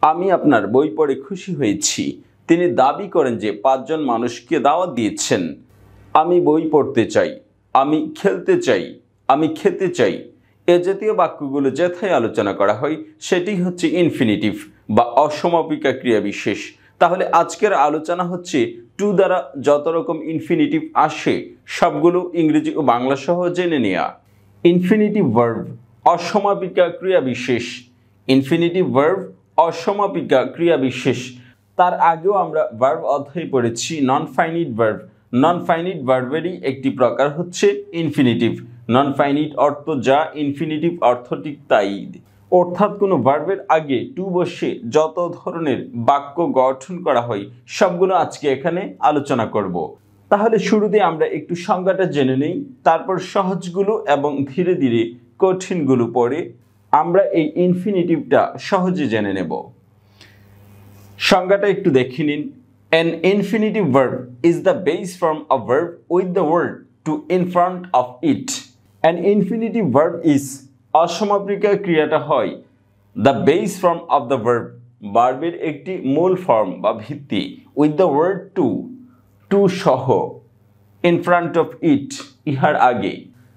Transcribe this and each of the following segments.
আমি আপনার বই পড়ে খুশি হয়েছি। তিনি দাবি করেন যে 5 জন মানুষকে দাওয়াত দিয়েছেন। আমি বই পড়তে চাই, আমি খেলতে চাই, আমি খেতে চাই। এ জাতীয় বাক্যগুলো যেথায় আলোচনা করা হয় সেটি হচ্ছে ইনফিনিটিভ বা অসমাপিকা ক্রিয়া বিশেষ। তাহলে আজকের আলোচনা হচ্ছে টু দ্বারা যত রকম ইনফিনিটিভ আসে সবগুলো ইংরেজি ও বাংলা সহ জেনে নেওয়া। ইনফিনিটিভ ভার্ব অসমাপিকা ক্রিয়া বিশেষ। ইনফিনিটিভ ভার্ব অসমাপিকা ক্রিয়া বিশেষ। তার আগেও আমরা ভার্ব অধ্যায়ে পড়েছি non finite verb. Non finite ভার্বেরই একটি প্রকার হচ্ছে ইনফিনিটিভ। নন ফাইনিট অর্থ যা, ইনফিনিটিভ অর্থ ঠিক তাই। অর্থাৎ কোনো ভার্বের আগে টু বসে যত ধরনের বাক্য গঠন করা হয় সবগুলো আজকে এখানে আলোচনা করব। তাহলে শুরুতে আমরা একটু সংজ্ঞাটা জেনে নেই, তারপর সহজগুলো এবং ধীরে ধীরে কঠিনগুলো পড়ে আমরা এই ইনফিনিটিভটা সহজে জেনে নেব। সংজ্ঞাটা একটু দেখে নিন। An infinitive verb is the base form of verb with the word to in front of it. An infinitive verb is অসমাপিকা ক্রিয়াটা হয় the base form of the verb, ভার্বের একটি মূল ফর্ম বা ভিত্তি, with the word to সহ, in front of it ইহার আগে।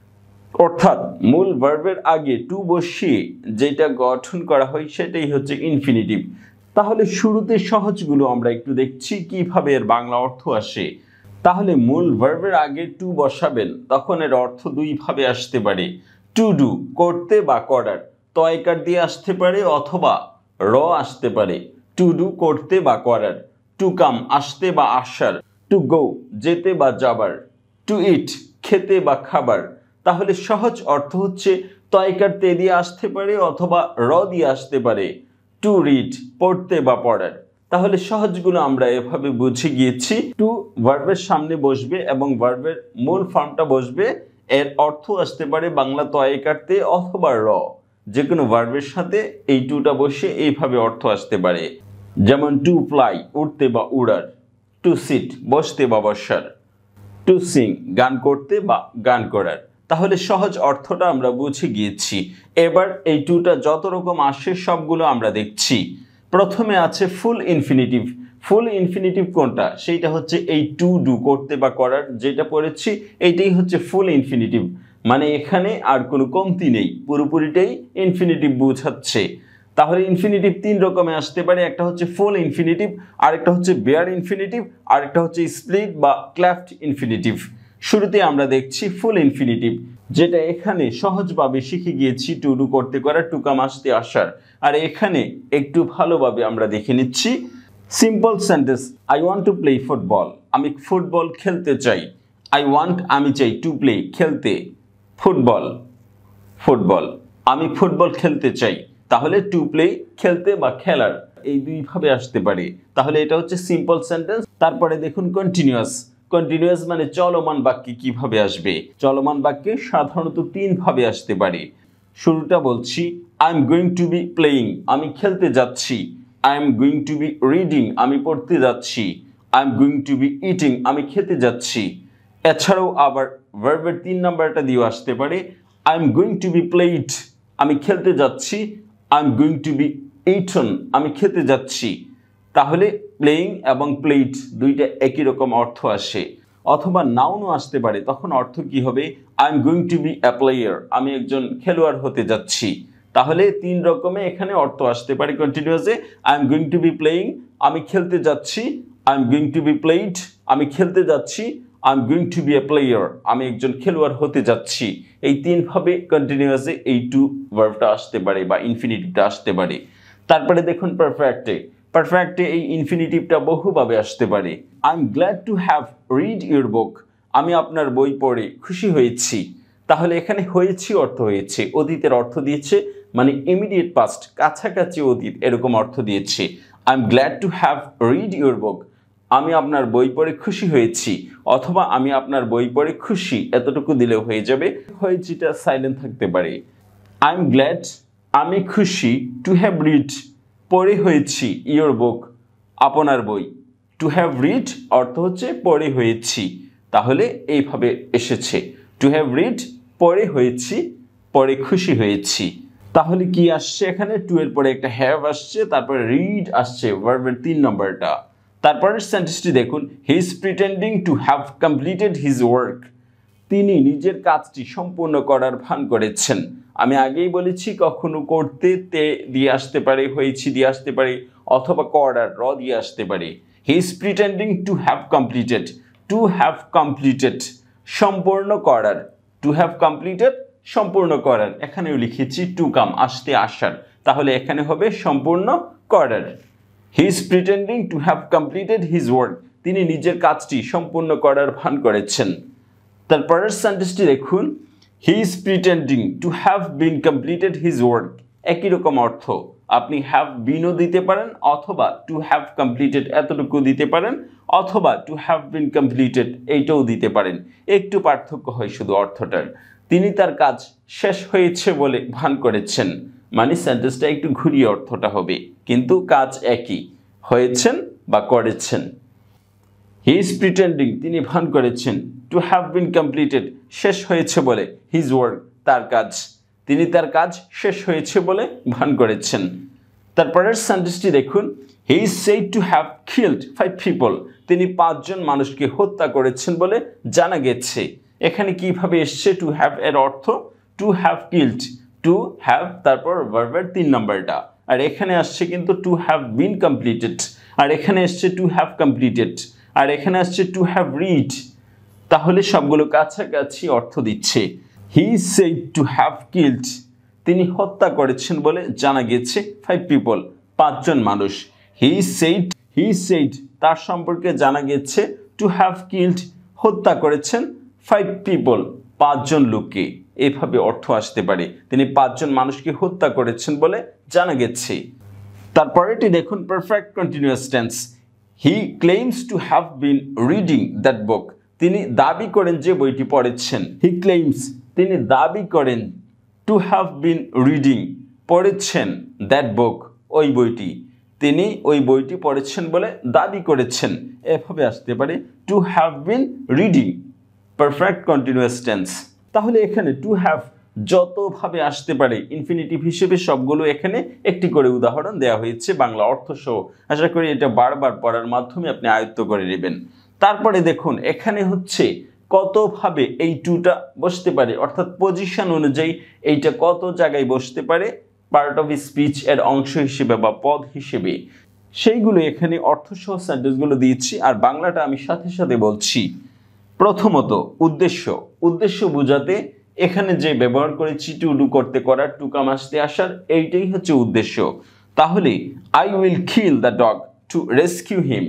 অর্থাৎ মূল ভার্বের আগে টু বসিয়ে যেটা গঠন করা হয় সেটাই হচ্ছে ইনফিনিটিভ। তাহলে শুরুতে সহজগুলো আমরা একটু দেখছি কিভাবে এর বাংলা অর্থ আসে। তাহলে মূল ভার্বের আগে টু বসাবেন, তখন এর অর্থ দুই ভাবে আসতে পারে। টু ডু করতে বা করার, তয়কার দিয়ে আসতে পারে অথবা র আসতে পারে। টু ডু করতে বা করার। টু কাম আসতে বা আসার। টু গো যেতে বা যাবার। টু ইট খেতে বা খাবার। তাহলে সহজ অর্থ হচ্ছে তয়কার তে দিয়ে আসতে পারে অথবা র দিয়ে আসতে পারে। টু রিড পড়তে বা পড়ার। তাহলে সহজগুলো আমরা এভাবে বুঝে গিয়েছি। টু ভার্বের সামনে বসবে এবং ভার্বের মূল ফর্মটা বসবে, এর অর্থ আসতে পারে বাংলা তয়কার তে অথবা র। যে কোনো ভার্বের সাথে এই টুটা বসে এইভাবে অর্থ আসতে পারে। যেমন টু ফ্লাই উড়তে বা উড়ার। টু সিট বসতে বা বসার। টু সিং গান করতে বা গান করার। তাহলে সহজ অর্থটা আমরা বুঝে গিয়েছি। এবার এই টুটা যত রকম আসে সবগুলো আমরা দেখছি। প্রথমে আছে ফুল ইনফিনিটিভ। ফুল ইনফিনিটিভ কোনটা? সেইটা হচ্ছে এই টু ডু করতে বা করার যেটা পড়েছি, এইটাই হচ্ছে ফুল ইনফিনিটিভ। মানে এখানে আর কোনো কমতি নেই, পুরোপুরিটাই ইনফিনিটিভ বোঝাচ্ছে। তাহলে ইনফিনিটিভ তিন রকমে আসতে পারে, একটা হচ্ছে ফুল ইনফিনিটিভ, আরেকটা হচ্ছে বেয়ার ইনফিনিটিভ, আরেকটা হচ্ছে স্প্লিট বা ক্ল্যাফট ইনফিনিটিভ। শুরুতে আমরা দেখছি ফুল ইনফিনিটিভ, যেটা এখানে সহজভাবে শিখে গিয়েছি টু ডু করতে করা, টু কাম আসতে আসার। আর এখানে একটু ভালোভাবে আমরা দেখে নিচ্ছি। Simple sentence, I want to play football, আমি ফুটবল খেলতে চাই। আই ওয়ান্ট আমি চাই, টু প্লে খেলতে, ফুটবল ফুটবল আমি ফুটবল খেলতে চাই। তাহলে টু প্লে খেলতে বা খেলার, এই দুই ভাবে আসতে পারে। তাহলে এটা হচ্ছে সিম্পল সেন্টেন্স। তারপরে দেখুন কন্টিনিউয়াস। কন্টিনিউয়াস মানে চলমান বাক্যে কিভাবে আসবে। চলমান বাক্যে সাধারণত তিন ভাবে আসতে পারে। শুরুটা বলছি, I am going to be playing, আমি খেলতে যাচ্ছি। I am going to be reading, আমি পড়তে যাচ্ছি। I am going to be eating, আমি খেতে যাচ্ছি। এছাড়াও আবার ভার্বের 3 নাম্বারটা দিয়েও আসতে পারে। I am going to be played, আমি খেলতে যাচ্ছি। I am going to be eaten, আমি খেতে যাচ্ছি। তাহলে প্লেইং এবং প্লেইড দুইটা একই রকম অর্থ আসে। অথবা নাউনও আসতে পারে, তখন অর্থ কি হবে? I am going to be a player, আমি একজন খেলোয়াড় হতে যাচ্ছি। তাহলে 3 রকমে এখানে অর্থ আসতে পারে কন্টিনিউয়াসে। I am going to be playing, আমি খেলতে যাচ্ছি। I am going to be played, আমি খেলতে যাচ্ছি। I am going to be a player, আমি একজন খেলোয়াড় হতে যাচ্ছি। এই 3 ভাবে কন্টিনিউয়াসে এই টু ভার্বটা আসতে পারে বা ইনফিনিটিভটা আসতে পারে। তারপরে দেখুন পারফেক্টে। পারফেক্টে এই ইনফিনিটিভটা বহুভাবে আসতে পারে। I am glad to have read your book, আমি আপনার বই পড়ে খুশি হয়েছি। তাহলে এখানে হয়েছি অর্থ হয়েছে, অতীতের অর্থ দিয়েছে, মানে ইমিডিয়েট পাস্ট, কাছাকাছি অতীত এরকম অর্থ দিয়েছে। I am glad to have read your book, আমি আপনার বই পড়ে খুশি হয়েছি। অথবা আমি আপনার বই পড়ে খুশি, এতটুকু দিলেও হয়ে যাবে। হয়েছিটা সাইলেন্ট থাকতে পারে। আই এম গ্ল্যাড, আমি খুশি, টু হ্যাভ রিড পড়ে হয়েছি, ইয়োর বুক আপনার বই। টু হ্যাভ রিড অর্থ হচ্ছে পড়ে হয়েছি। তাহলে এইভাবে এসেছে, টু হ্যাভ রিড পড়ে হয়েছি, পড়ে খুশি হয়েছি। তাহলে কি আসছে এখানে? টু এর পরে একটা হ্যাভ আসছে, তারপরে রিড আসছে ভার্বের 3 নম্বরটা। তারপরের সেন্টেন্সটি দেখুন, he is pretending to have completed his work. তিনি নিজের কাজটি সম্পূর্ণ করার ভান করেছেন। আমি আগেই বলেছি কখনো করতে তে দিয়ে আসতে পারে, হয়েছি দিয়ে আসতে পারে, অথবা করার র দিয়ে আসতে পারে। He is pretending to have completed, to have completed সম্পূর্ণ করার, টু হ্যাভ কমপ্লিটেড সম্পূর্ণ করার, এখানেও লিখেছি টু কাম আসতে আসার, তাহলে এখানে হবে সম্পূর্ণ করার। He is pretending to have completed his work, তিনি নিজের কাজটি সম্পূর্ণ করার ভান করেছেন। তারপরের সেন্টেন্সটি দেখুন, he is pretending to have been completed his work. একই রকম অর্থ, আপনি হ্যাভ বিনও দিতে পারেন, অথবা টু হ্যাভ কমপ্লিটেড এতটুকু দিতে পারেন, অথবা টু হ্যাভ বিন কমপ্লিটেড এইটাও দিতে পারেন। একটু পার্থক্য হয় শুধু অর্থটার। তিনি তার কাজ শেষ হয়েছে বলে ভান করেছেন, মানে সেন্টেন্সটা একটু ঘুরিয়ে অর্থটা হবে, কিন্তু কাজ একই, হয়েছেন বা করেছেন। হি ইজ প্রিটেন্ডিং তিনি ভান করেছেন, টু হ্যাভ বিন কমপ্লিটেড শেষ হয়েছে বলে, হিজ ওয়ার্ক তার কাজ, তিনি তার কাজ শেষ হয়েছে বলে ভান করেছেন। তারপরের সেন্টেন্সটি দেখুন, he is said to have killed 5 people, তিনি 5 জন মানুষকে হত্যা করেছেন বলে জানা গেছে। এখানে কিভাবে এসছে টু হ্যাভ এর অর্থ? To have killed, to have তারপর ভার্বের 3 নম্বরটা, আর এখানে আসছে কিন্তু টু হ্যাভ বিন কমপ্লিটেড, আর এখানে এসছে টু হ্যাভ কমপ্লিটেড, আর এখানে আসছে টু হ্যাভ রিড। তাহলে সবগুলো কাছাকাছি অর্থ দিচ্ছে। He said to have killed, তিনি হত্যা করেছেন বলে জানা গেছে 5 পিপল 5 জন মানুষ। হি সেড তার সম্পর্কে জানা গেছে টু হ্যাভ কিলড হত্যা করেছেন 5 পিপল 5 জন লোককে। এভাবে অর্থ আসতে পারে, তিনি 5 জন মানুষকে হত্যা করেছেন বলে জানা গেছে। তারপরেটি দেখুন perfect continuous tense, he claims to have been reading that book, তিনি দাবি করেন যে বইটি পড়েছেন। হি ক্লেইমস তিনি দাবি করেন, টু হ্যাভ বিন রিডিং পড়েছেন, দ্যাট বুক ওই বইটি, তিনি ওই বইটি পড়েছেন বলে দাবি করেছেন। এভাবে আসতে পারে to have been reading perfect continuous tense. তাহলে এখানে টু হ্যাভ যতভাবে আসতে পারে ইনফিনিটিভ হিসেবে সবগুলো এখানে একটি করে উদাহরণ দেওয়া হয়েছে বাংলা অর্থ সহ। আশা করি এটা বারবার পড়ার মাধ্যমে আপনি আয়ত্ত করে নেবেন। তারপরে দেখুন এখানে হচ্ছে কতভাবে এই টুটা বসতে পারে, অর্থাৎ পজিশন অনুযায়ী এইটা কত জায়গায় বসতে পারে পার্ট অফ স্পিচ এর অংশ হিসেবে বা পদ হিসেবে, সেইগুলো এখানে অর্থসহ সেন্টেন্সগুলো দিয়েছি, আর বাংলাটা আমি সাথে সাথে বলছি। প্রথমত উদ্দেশ্য বোঝাতে এখানে যে ব্যবহার করেছি টু ডু করতে করার, টু কাম আসতে আসার, এইটাই হচ্ছে উদ্দেশ্য। তাহলে I will kill the dog to rescue him,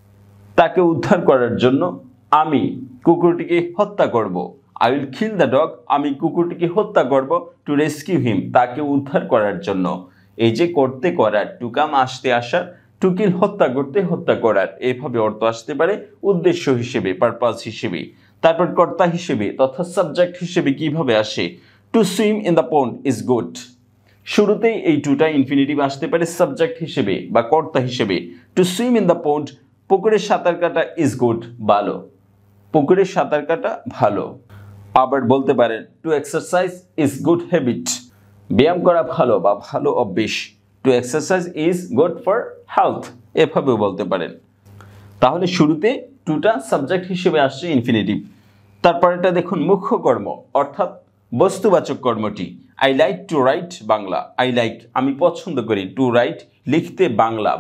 তাকে উদ্ধার করার জন্য আমি কুকুরটিকে হত্যা করব। I will kill the dog, আমি কুকুরটিকে হত্যা করব, টু রেস্কিউ হিম তাকে উদ্ধার করার জন্য। এই যে করতে করার, টু কাম আসতে আসার, টু কিল হত্যা করতে হত্যা করার, এইভাবে অর্থ আসতে পারে উদ্দেশ্য হিসেবে, পারপাস হিসেবে। তারপর কর্তা হিসেবে তথা সাবজেক্ট হিসেবে কিভাবে আসে, to swim in the pond is good, শুরুতেই এই টুটা ইনফিনিটিভ আসতে পারে সাবজেক্ট হিসেবে বা কর্তা হিসেবে। To swim in the pond পুকুরে সাঁতার কাটা ইজ গুড ভালো, পুকুরে সাঁতার কাটা ভালো। আবার বলতে পারেন to exercise is good habit, ব্যায়াম করা ভালো বা ভালো অভ্যেস। To exercise is good for health, এভাবেও বলতে পারেন। তাহলে শুরুতে টুটা সাবজেক্ট হিসেবে আসছে ইনফিনিটিভ। তারপরেটা দেখুন মুখ্য কর্ম অর্থাৎ বস্তুবাচক কর্মটি। I like to write Bangla, I like আমি পছন্দ করি, টু রাইট লিখতে Bangla,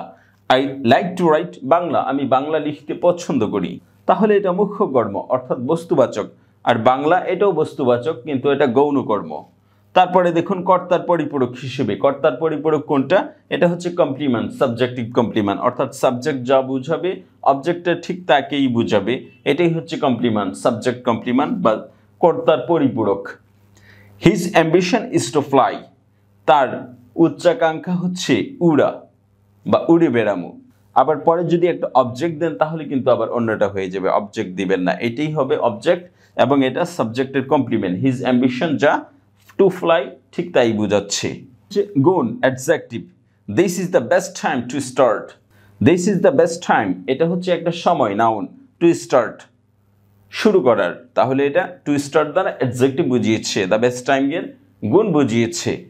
I like to write Bangla আমি বাংলা লিখতে পছন্দ করি। তাহলে এটা মুখ্য কর্ম অর্থাৎ বস্তুবাচক, আর বাংলা এটাও বস্তুবাচক কিন্তু এটা গৌণ কর্ম। তারপরে দেখুন কর্তার পরিপূরক হিসেবে, কর্তার পরিপূরক কোনটা? এটা হচ্ছে কমপ্লিমেন্ট, সাবজেক্টিভ কমপ্লিমেন্ট, অর্থাৎ সাবজেক্ট যা বুঝাবে অবজেক্টটা ঠিক তাকেই বুঝাবে, এটাই হচ্ছে কমপ্লিমেন্ট, সাবজেক্ট কমপ্লিমেন্ট বা কর্তার পরিপূরক। His ambition is to fly, তার উচ্চাকাঙ্ক্ষা হচ্ছে উড়া বা উড়ে বেড়ানো। আবার পরে যদি একটা অবজেক্ট দেন তাহলে কিন্তু আবার অন্যটা হয়ে যাবে, অবজেক্ট দিবেন না, এটাই হবে অবজেক্ট এবং এটা সাবজেক্টের কমপ্লিমেন্ট। হিজ অ্যাম্বিশন যা টু ফ্লাই ঠিক তাই বোঝাচ্ছে। গুণ adjective, this is the best time to start, this is the best time এটা হচ্ছে একটা সময়, নাউন, টু স্টার্ট শুরু করার। তাহলে এটা টু স্টার্ট দ্বারা অ্যাডজেক্টিভ বুঝিয়েছে, দ্য বেস্ট টাইম এর গুণ বুঝিয়েছে।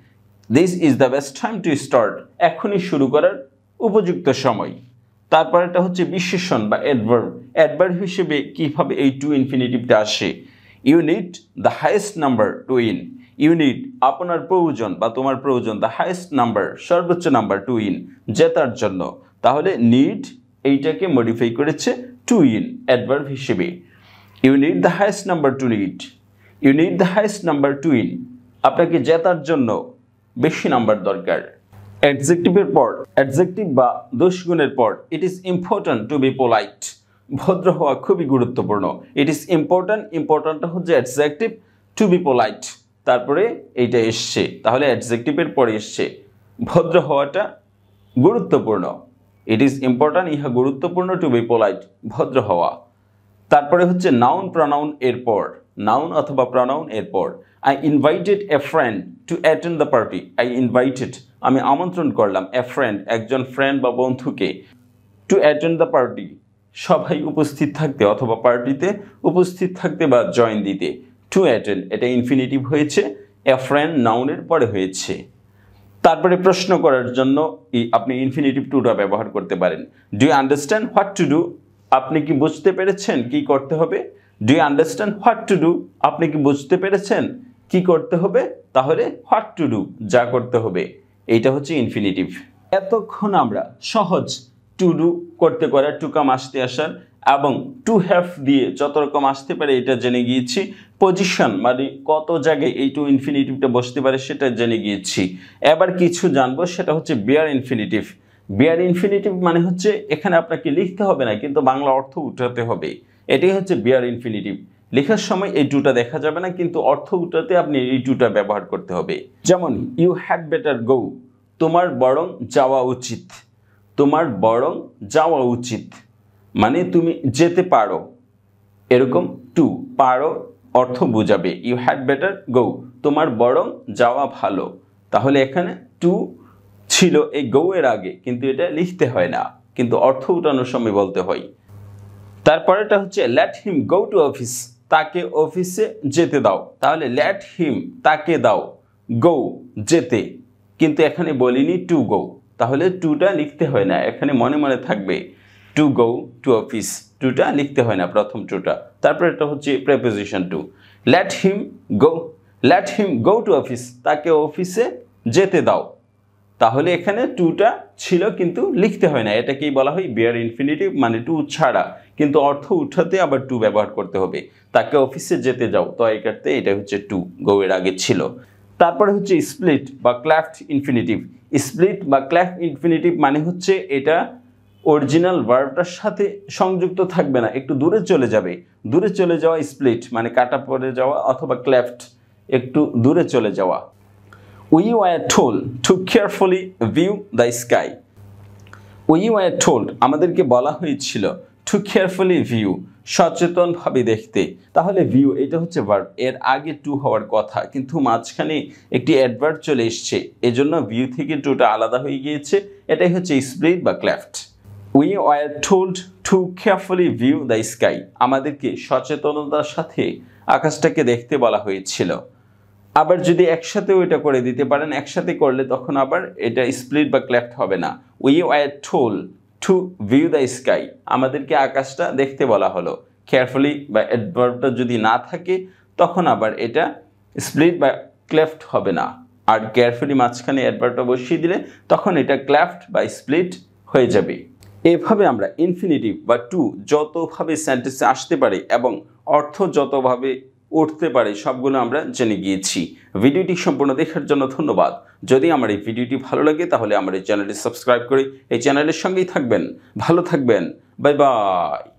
This is the best time to start, এখনই শুরু করার উপযুক্ত সময়। তারপর এটা হচ্ছে বিশেষণ বা অ্যাডভার্ব। অ্যাডভার্ব হিসেবে কিভাবে এই টু ইনফিনিটিভটা আসে? You need the highest number to win. You need আপনার প্রয়োজন বা তোমার প্রয়োজন, দ্য হাইয়েস্ট নাম্বার সর্বোচ্চ নাম্বার টু উইন জেতার জন্য। তাহলে নিড এইটাকে মডিফাই করেছে টু উইন অ্যাডভার্ব হিসেবে। You need the highest number to need. You need the highest number to win, আপনাকে জেতার জন্য বেশি নাম্বার দরকার। অ্যাডজেক্টিভের পর, অ্যাডজেক্টিভ বা দোষগুণের পর, it is important to be polite, ভদ্র হওয়া খুবই গুরুত্বপূর্ণ। ইট ইজ ইম্পর্ট্যান্ট, ইম্পর্ট্যান্টটা হচ্ছে অ্যাডজেক্টিভ, টু বি পোলাইট তারপরে এইটা এসছে, তাহলে অ্যাডজেক্টিভের পরে এসছে ভদ্র হওয়াটা গুরুত্বপূর্ণ। ইট ইজ ইম্পর্ট্যান্ট, ইহা গুরুত্বপূর্ণ, টু বি পোলাইট ভদ্র হওয়া। তারপরে হচ্ছে নাউন প্রনাউন এরপর, নাউন অথবা প্রনাউন এরপর। I invited a friend to attend the party. I invited আমি আমন্ত্রণ করলাম, এ ফ্রেন্ড একজন ফ্রেন্ড বা বন্ধুকে, টু অ্যাটেন্ড দ্য পার্টি সবাই উপস্থিত থাকতে অথবা পার্টিতে উপস্থিত থাকতে বা জয়েন দিতে। টু অ্যাটেন্ড এটা ইনফিনিটিভ হয়েছে, এ ফ্রেন্ড নাউনের পরে হয়েছে। তারপরে প্রশ্ন করার জন্য আপনি ইনফিনিটিভ টুটা ব্যবহার করতে পারেন। Do you understand what to do? আপনি কি বুঝতে পেরেছেন কি করতে হবে? Do you understand what to do? আপনি কি বুঝতে পেরেছেন কি করতে হবে? তাহলে হোয়াট টু ডু যা করতে হবে, এইটা হচ্ছে ইনফিনিটিভ। এতক্ষণ আমরা সহজ টু ডু করতে করার, টু কাম আসতে আসার এবং টু হ্যাভ দিয়ে যত রকম আসতে পারে এটা জেনে গিয়েছি। পজিশন মানে কত জায়গায় এই টু ইনফিনিটিভটা বসতে পারে সেটা জেনে গিয়েছি। এবার কিছু জানবো, সেটা হচ্ছে বিয়ার ইনফিনিটিভ। বিয়ার ইনফিনিটিভ মানে হচ্ছে এখানে আপনাকে লিখতে হবে না, কিন্তু বাংলা অর্থ উঠাতে হবে। এটাই হচ্ছে বিয়ার ইনফিনিটিভ। লেখার সময় এই টুটা দেখা যাবে না, কিন্তু অর্থ উঠাতে আপনি এই টুটা ব্যবহার করতে হবে। যেমন ইউ হ্যাড বেটার গো, তোমার বরং যাওয়া উচিত। তোমার বরং যাওয়া উচিত মানে তুমি যেতে পারো, এরকম টু পারো অর্থ বোঝাবে। ইউ হ্যাড বেটার গো, তোমার বরং যাওয়া ভালো। তাহলে এখানে টু ছিল এই গো এর আগে, কিন্তু এটা লিখতে হয় না, কিন্তু অর্থ উঠানোর সময় বলতে হয়। তারপরেটা হচ্ছে let him go to office, তাকে অফিসে যেতে দাও। তাহলে লেট হিম তাকে দাও, গো যেতে, কিন্তু এখানে বলিনি টু গো, তাহলে টুটা লিখতে হয় না, এখানে মনে মনে থাকবে টু গো টু অফিস, টুটা লিখতে হয় না প্রথম টুটা। তারপর এটা হচ্ছে preposition to. Let him go to office, তাকে অফিসে যেতে দাও। তাহলে এখানে টুটা ছিল কিন্তু লিখতে হয় না, এটাকেই বলা হয় বিয়ার ইনফিনিটিভ, মানে টু ছাড়া, কিন্তু অর্থ উঠাতে আবার টু ব্যবহার করতে হবে। তাকে অফিসে যেতে যাও, তো এই ক্ষেত্রে এটা হচ্ছে টু, গো এর আগে ছিল। তারপরে হচ্ছে স্প্লিট বা ক্ল্যাফট ইনফিনিটিভ। স্প্লিট বা ক্ল্যাফট ইনফিনিটিভ মানে হচ্ছে এটা অরিজিনাল ভার্বটার সাথে সংযুক্ত থাকবে না, একটু দূরে চলে যাবে। দূরে চলে যাওয়া স্প্লিট মানে কাটা পড়ে যাওয়া, অথবা ক্ল্যাফট একটু দূরে চলে যাওয়া। We were told to carefully view the sky. We were told আমাদেরকে বলা হয়েছিল to carefully view সচেতনভাবে দেখতে। তাহলে ভিউ এটা হচ্ছে ভার্ব, এর আগে টু হওয়ার কথা, কিন্তু মাঝখানে একটি অ্যাডভার্ব চলে এসছে, এজন্য ভিউ থেকে টুটা আলাদা হয়ে গিয়েছে। এটাই হচ্ছে স্প্লিট বা ক্ল্যাফট। We were told to carefully view the sky, আমাদেরকে সচেতনতার সাথে আকাশটাকে দেখতে বলা হয়েছিল। আবার যদি একসাথে ওইটা করে দিতে পারেন, একসাথে করলে তখন আবার এটা স্প্লিট বা ক্ল্যাফট হবে না। We were told to view the sky, আমাদেরকে আকাশটা দেখতে বলা হলো। কেয়ারফুলি বা অ্যাডভার্বটা যদি না থাকে তখন আবার এটা স্প্লিট বা ক্ল্যাফট হবে না, আর কেয়ারফুলি মাঝখানে অ্যাডভার্বটা বসিয়ে দিলে তখন এটা ক্ল্যাফট বা স্প্লিট হয়ে যাবে। এভাবে আমরা ইনফিনিটিভ বা টু যতভাবে সেন্টেন্সে আসতে পারে এবং অর্থ যতভাবে উঠতে পারে সবগুলো আমরা জেনে গিয়েছি। ভিডিওটি সম্পূর্ণ দেখার জন্য ধন্যবাদ। যদি আমার এই ভিডিওটি ভালো লাগে তাহলে আমার এই চ্যানেলটি সাবস্ক্রাইব করে এই চ্যানেলের সঙ্গেই থাকবেন। ভালো থাকবেন, বাই বাই।